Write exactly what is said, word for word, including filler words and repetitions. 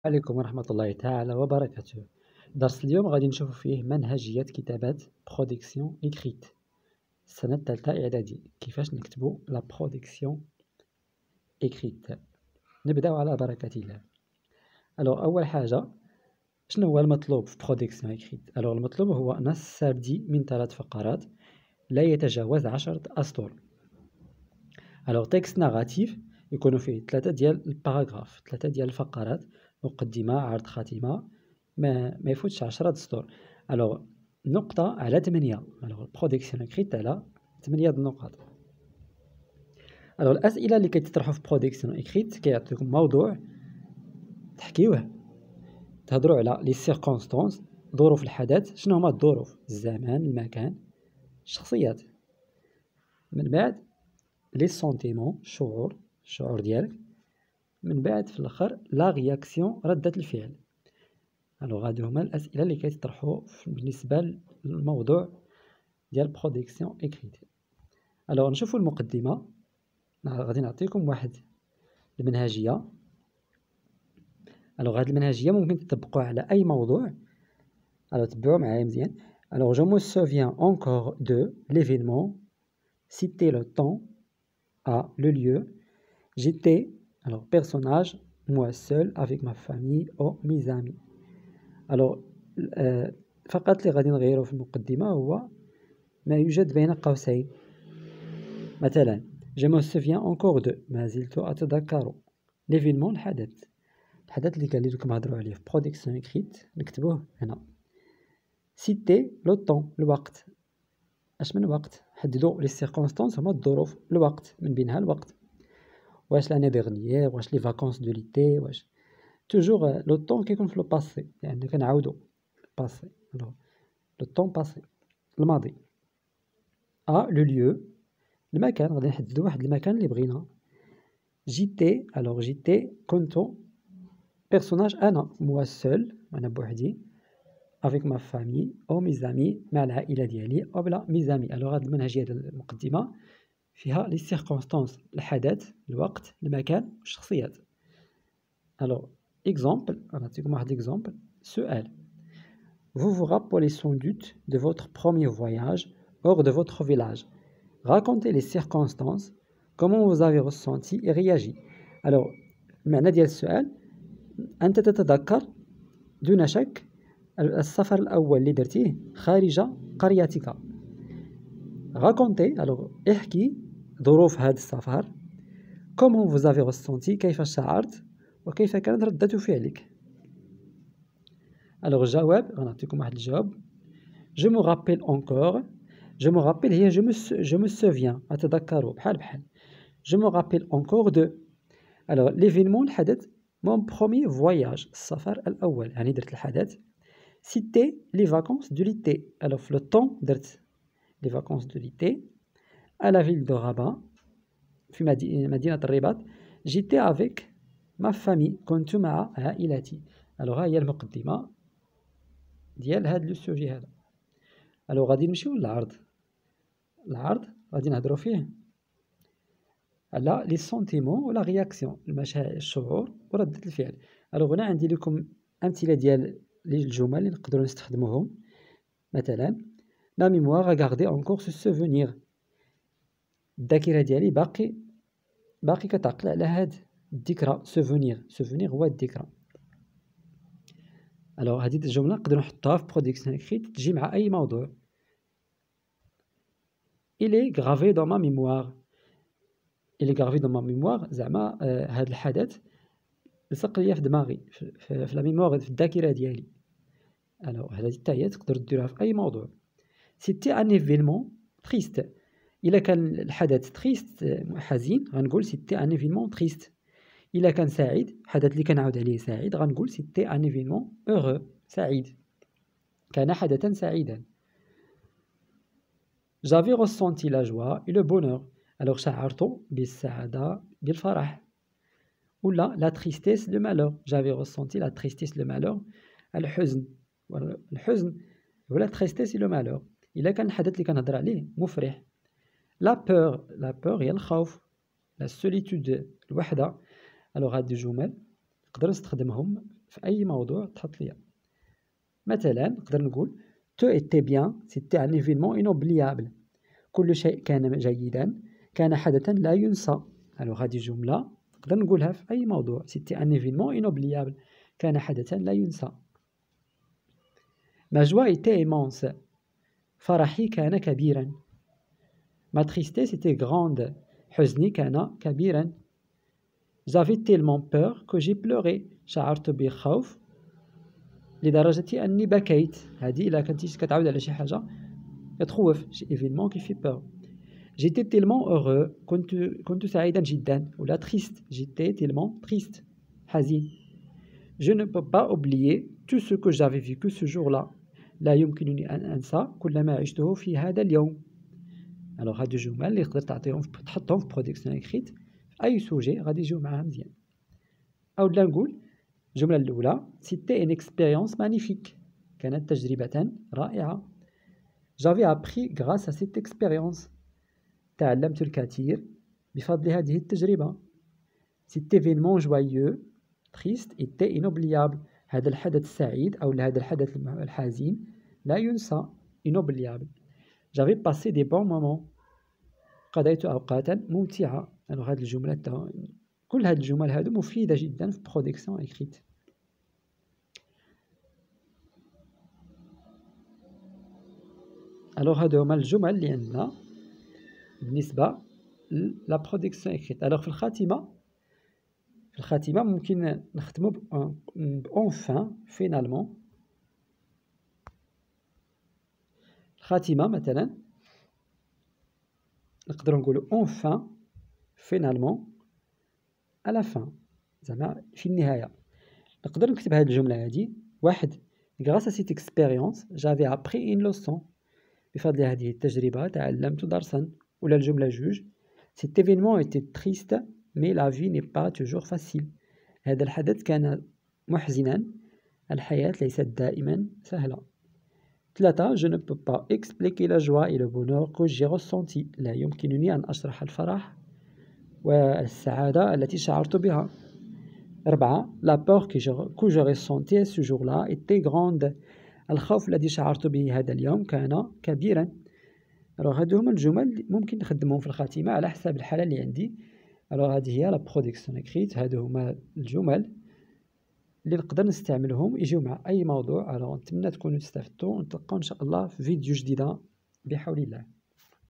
عليكم ورحمة الله تعالى وبركاته. درس اليوم غادي نشوفوا فيه منهجية كتابة برودكسيون إكريت السنة الثالثة إعدادي. كيفاش نكتبوا لا برودكسيون إكريت. نبداو على بركة الله. ألوغ أول حاجة، شنو هو المطلوب في برودكسيون إكريت؟ ألوغ المطلوب هو نص سردي من ثلاث فقرات لا يتجاوز عشرة أسطر. ألوغ تكست ناراتيف يكونوا فيه ثلاثة ديال الباراغراف، ثلاثة ديال الفقرات، مقدمة، عرض، خاتمة، ما ما يفوتش عشرة سطور. الوغ نقطة على ثمانية. الوغ برودكسيون إكريت على ثمانية د النقط. الوغ الأسئلة اللي كيتطرحوا في برودكسيون إكريت كيعطيكم موضوع تحكيوه، تهضروا على لي سيركونستونس، ظروف الحدث. شنو هما الظروف؟ الزمان، المكان، الشخصيات. من بعد لي سونتيمون، الشعور، الشعور ديالك. من بعد في الاخر لا رياكسيون، ردة الفعل. الوغ هادو هما الأسئلة اللي كيتطرحوا بالنسبة للموضوع ديال برودكسيون إكريت. الوغ نشوفوا المقدمة. غادي نعطيكم واحد المنهجية. الوغ هاد المنهجية ممكن تطبقوها على أي موضوع. الوغ تبعوا معايا مزيان. الوغ je me souviens encore de l'événement, citer le temps, A le lieu, j'étais, alors personnage, moi seul avec ma famille ou mes amis. الوغ فقط اللي غادي نغيرو في المقدمة هو ما يوجد بين قوسين. مثلا je me souviens encore de، ما زلت أتذكر. l'événement، الحدث، الحدث اللي قال لكم هضروا عليه في برودكسيون إكريت نكتبوه هنا. citer le temps، الوقت. اش من وقت؟ حددوا لي سيركونستانس هما الظروف، الوقت من بينها الوقت. واش لاني ديغنيير، واش لي فاكونس دو ليتي، واش توجور لو طون كيكون في لو باسي، يعني كنعاودو باسي. لو طون باسي، الماضي. ا لو ليو، المكان، غادي نحددو واحد المكان اللي بغينا. جيتي، الوغ جيتي كنت بيرسوناج انا، موا سول، انا بوحدي. افيك ما فامي او مي زامي، مع العائله ديالي، او بلا مي زامي. الوغ هاد المنهجيه ديال المقدمه فيها لي سيركونستانس، الحدث، الوقت، المكان، والشخصيات. الوغ اكزومبل، غنعطيكم واحد اكزومبل. سؤال: vous vous rappelez sans doute de votre premier voyage hors de votre village. Racontez les circonstances, comment vous avez ressenti et réagi. Alors المعنى ديال السؤال: أنت تتذكر دون شك السفر الأول اللي درتيه خارج قريتك. racontez، alors احكي ظروف هذا السفر. comment vous avez ressenti، كيف شعرت وكيف كانت ردة فعلك. alors الجواب غنعطيكم واحد الجواب: je me rappelle encore. je me rappelle هي je me je me souviens، أتذكر، بحال بحال. je me rappelle encore de. alors l'événement، الحدث، mon premier voyage، السفر الأول، يعني درت الحدث. citer les vacances de l'été، alors في le temps درت les vacances de l'été à la ville de Rabat، في مدينة الرباط. j'étais avec ma famille، كنت مع عائلتي. alors ها هي المقدمة ديال هاد لو سوجي هذا. الوغ غادي نمشيو للعرض. العرض غادي نهضروا فيه على لي سونتيمون ولا رياكسيون، المشاعر، الشعور وردة الفعل. الوغ هنا عندي لكم امثله ديال الجمل اللي نقدروا نستخدموهم. مثلا لا ميموار غاردي اونكور سو سوفونير، الذاكره ديالي باقي باقي كتعقل على هاد الذكرى. سوفونير، سوفونير هو الذكرى. الوغ هذه الجمله نقدروا نحطوها في برودكسيون إكريت تجي مع اي موضوع. il est gravé dans ma mémoire. il est gravé dans ma mémoire زعما آه هذا الحدث لصق ليا في دماغي، في, في, في لا ميموار، في الذاكره ديالي. الوغ هذه حتى هي تقدروا ديروها في اي موضوع. سيتي ان ايفينمون تريست، الا كان الحدث تريست، حزين، غنقول سيتي ان ايفينمون تريست. الا كان سعيد، الحدث اللي كنعاود عليه سعيد، غنقول سيتي ان ايفينمون heureux، سعيد، كان حدثا سعيدا. j'avais ressenti la joie et le bonheur، alors شعرت بالسعادة بالفرح. ولا لا tristesse le malheur، j'avais ressenti la tristesse le malheur، الحزن الحزن ولا tristesse le malheur الا كان الحدث اللي كنهضر عليه مفرح. لا peur، لا peur هي الخوف. لا solitude، الوحدة. الوغ هاد الجمل نقدر نستخدمهم في أي موضوع تحط ليا. مثلا نقدر نقول تو إتي بيان، سيتي ان ايفينمون انوبليابل، كل شيء كان جيدا، كان حدثا لا ينسى. الوغ هذه جملة نقدر نقولها في أي موضوع، سيتي ان ايفينمون انوبليابل، كان حدثا لا ينسى. ما جوا إتي إيمونس، فرحي كان كبيرا. ما tristesse était grande، حزني كان كبيرا. j'avais tellement peur que j'ai pleuré، شعرت بخوف لدرجة أني بكيت. هذه إلا كنتي كتعاود على شي حاجة كتخوف، شي إيفينمون كيفي بور. j'étais tellement heureux، كنت كنت سعيدا جدا. ولا triste، j'étais tellement triste، حزين. je ne peux pas oublier tout ce que j'avais vécu ce jour-là، لا يمكنني أن أنسى كل ما عشته في هذا اليوم. الوغ هادو جمل اللي تقدر تعطيهم تحطهم في برودكسيون إكريت في أي سوجي غادي يجيو معاها مزيان. أولا نقول الجملة الأولى سيتي إن إكسبيريونس مانيفيك، كانت تجربة رائعة. جافي أبخي غراس أ سيت إكسبيريونس، تعلمت الكثير بفضل هذه التجربة. سيت إيفينمون جوايو تريست إتي إنوبليابل، هذا الحدث السعيد أو هذا الحدث الحزين لا ينسى، إنوبليابل. جافي باسي دي بون مومون، قضيت أوقاتا ممتعة. الوغ هاد الجملة كل هاد الجمل هادو مفيدة جدا في برودكسيون إكريت. الوغ هادو هما الجمل اللي عندنا بالنسبة لا برودكسيون إكريت. الوغ في الخاتمة في الخاتمة ممكن نختمو ب أونفان، فينالمون. الخاتمة مثلا نقدرو نقولو أونفان، فينالمون، à la fin، زعما في النهاية. نقدر نكتب هاد الجملة هادي. واحد grâce à cette expérience j'avais appris une leçon، بفضل هذه التجربة تعلمت درسا. ولا الجملة جوج cet événement était triste mais la vie n'est pas toujours facile، هذا الحدث كان محزنا، الحياة ليست دائما سهلة. ثلاثة je ne peux pas expliquer la joie et le bonheur que j'ai ressenti، لا يمكنني أن أشرح الفرح والسعادة التي شعرت بها. أربعة la peur que je ressentais ce jour-là était grande، الخوف الذي شعرت به هذا اليوم كان كبيرا. الوغ هادو هما الجمل ممكن نخدمهم في الخاتمة على حسب الحالة اللي عندي. الوغ هذه هي لا برودكسيون إكريت، هادو هما الجمل اللي نقدر نستعملهم يجيو مع أي موضوع. الوغ نتمنى تكونوا استفدتوا، ونتلقاو إن شاء الله في فيديو جديدة بحول الله.